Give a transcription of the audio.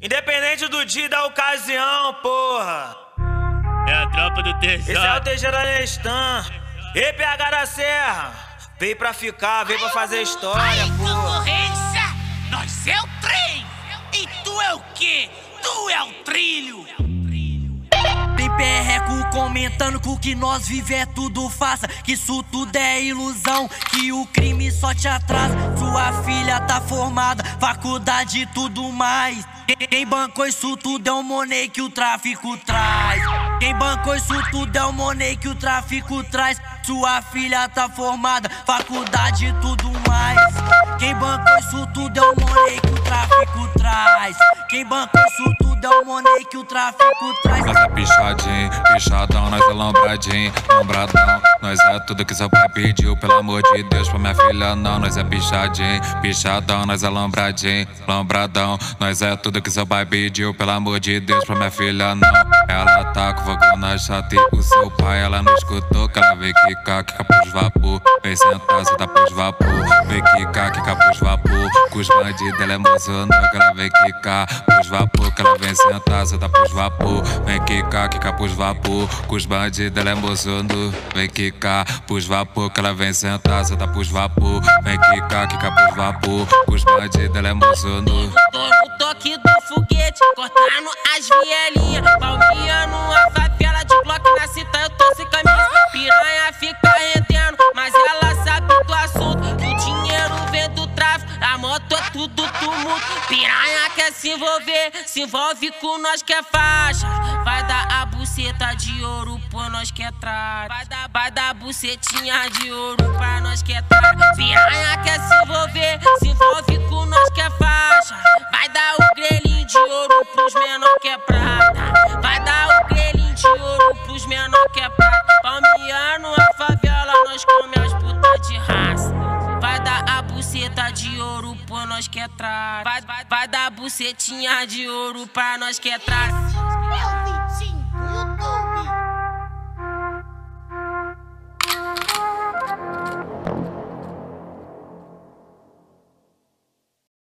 Independente do dia e da ocasião, porra. É a tropa do TJ. Esse é o Teixeira Nestan. E PH da Serra. Veio pra ficar, veio pra fazer história, porra. Concorrência, nós é o trem. E tu é o quê? Tu é o trilho. Tem perreco comentando que o que nós vive é tudo faça, que isso tudo é ilusão, que o crime só te atrasa. Sua filha tá formada, faculdade e tudo mais. Quem bancou isso tudo é o money que o tráfico traz. Quem bancou isso tudo é o money que o tráfico traz. Sua filha tá formada, faculdade e tudo mais. Quem bancou isso tudo é o money que o tráfico traz. Quem bancou isso tudo é o money que o tráfico traz. Nós é pichadinho, pichadão, nós é lombradinho, lombradão. Nós é tudo que seu pai pediu, pelo amor de Deus, pra minha filha não. Nós é pichadinho, pichadão, nós é lombradinho, lombradão. Nós é tudo que seu pai pediu, pelo amor de Deus, pra minha filha não. Ela tá com fogo na chata e o seu pai, ela não escutou que ela veio quicar, quica pros vapor. Vem sentar, senta pros vapor. Vem quicar, quica pros vapor. Com os bandidos ela emocionou que ela vem quicar pros vapor, que ela vem sentar, senta pros vapor. Vem quicar, quica pros vapor. Com os bandidos ela emocionou. Vem quicar pros vapor, que ela vem sentar, senta pros vapor. Vem quicar, quica pros vapor. Com os bandidos ela emocionou. Tô no toque do foguete, cortando as vielinhas, palmeando a favela de bloco na cita, eu tô sem camisa. Piranha fica rendendo, mas ela sabe do assunto. O dinheiro vem do tráfico, a moto é tudo tumulto. Piranha quer se envolve com nós que é faixa. Vai dar a buceta de ouro por nós que é trás. Vai dar bucetinha de ouro pra nós que é trás. Piranha quer se envolve com nós que é faixa. Vai dar o grelhinho de ouro pros menor que é prata. Vai dar o grelhinho de ouro pros menor que é prata. Palmeando a favela, nós come as putas de raça. Vai dar a buceta de ouro por nós que é trás. Vai dar bucetinha de ouro pra nós que é trás.